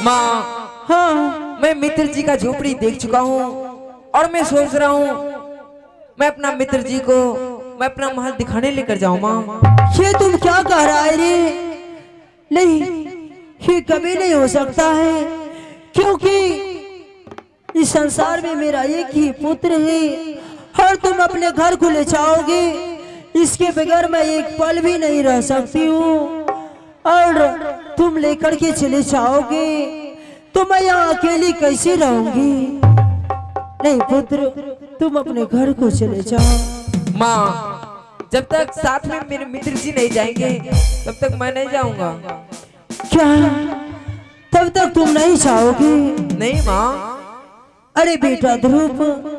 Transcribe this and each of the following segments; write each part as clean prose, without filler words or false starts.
माँ, हाँ, मैं मित्र जी का झोपड़ी देख चुका हूँ और मैं सोच रहा हूँ मैं अपना मित्र जी को मैं अपना महल दिखाने लेकर जाऊँ। माँ, ये तुम क्या कह रहा है रे? नहीं, ये कभी नहीं हो सकता है, क्योंकि इस संसार में मेरा एक ही पुत्र है और तुम अपने घर को ले जाओगे, इसके बगैर मैं एक पल भी नहीं रह सकती हूँ। और तुम लेकर के चले जाओगे तो मैं यहाँ अकेली कैसे रहूंगी? नहीं पुत्र, तुम अपने घर को चले जाओ। माँ, जब तक साथ में मेरे मित्र जी नहीं जाएंगे तब तक मैं नहीं जाऊंगा। क्या तब तक तुम नहीं जाओगे? नहीं माँ। अरे बेटा ध्रुव,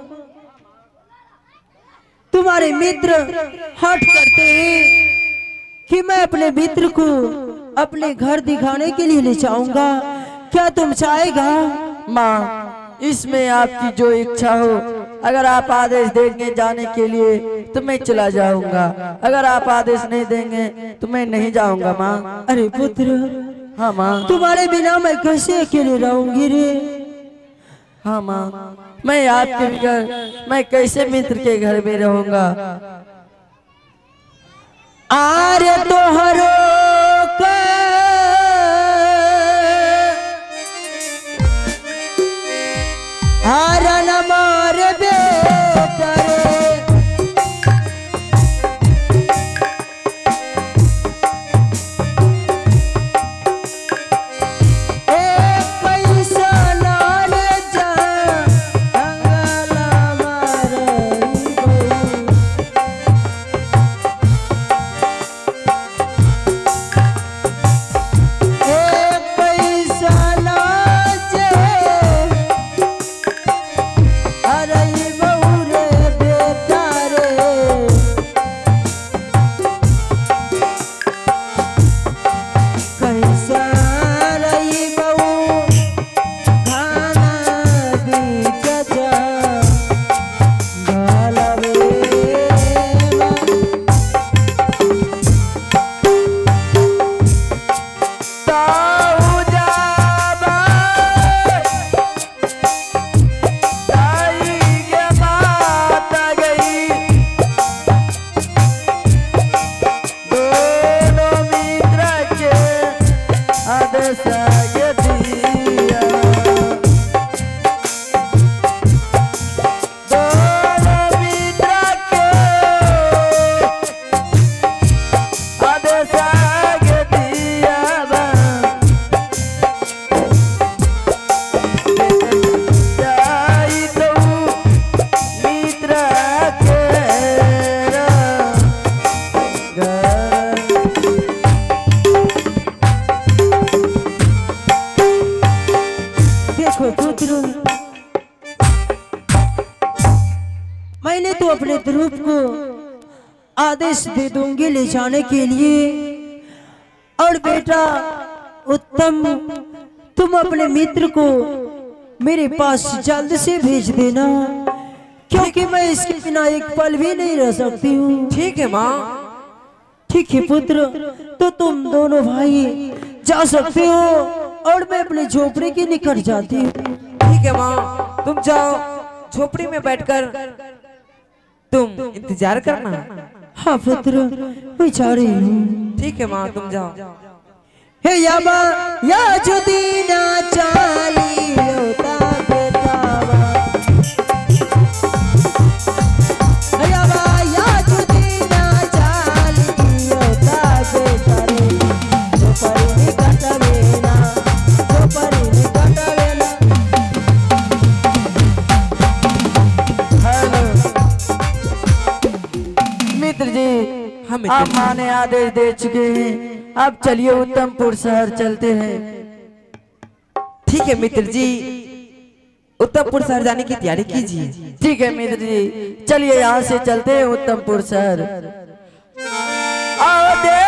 तुम्हारे मित्र हट करते हैं कि मैं अपने मित्र को अपने घर दिखाने के लिए ले जाऊंगा, क्या तुम चाहेगा? माँ, इसमें आपकी जो इच्छा हो, अगर आप आदेश देंगे जाने के लिए तो मैं चला जाऊंगा, अगर आप आदेश नहीं देंगे तो मैं नहीं जाऊंगा। माँ। अरे पुत्र, हाँ माँ। तुम्हारे बिना मैं कैसे अकेले रहूंगी रे? हाँ माँ, मैं आपके बगैर मैं कैसे मित्र के घर में रहूंगा? आर्य तोहरो हरण मार बेटा रे, कैसा लाल जा अंगला मारई मैंने तो अपने ध्रुव को आदेश दे दूंगी ले जाने के लिए। और बेटा उत्तम, तुम अपने मित्र को मेरे पास जल्द से भेज देना, क्योंकि मैं इसके बिना एक पल भी नहीं रह सकती हूँ। ठीक है माँ। ठीक है पुत्र, तो तुम दोनों भाई जा सकते हो और मैं अपने झोपड़ी के निकट जाती हूँ। ठीक है माँ, तुम जाओ, झोपड़ी में बैठकर तुम इंतजार करना। हाँ पुत्र, मैं जा रही हूँ। ठीक है माँ, तुम जाओ। हे याबा या जुदीना चाली होता बेटावा, हे याबा या जुदीना चाली होता बेटारे, जो परी कटवेना, जो परी कटवेना। हेलो मित्र जी, आप माँ ने आदेश दे चुके हैं, अब चलिए उत्तमपुर शहर चलते हैं। ठीक है मित्र जी, उत्तमपुर शहर जाने की तैयारी कीजिए। ठीक है मित्र जी, चलिए यहाँ से चलते हैं उत्तमपुर शहर। आओ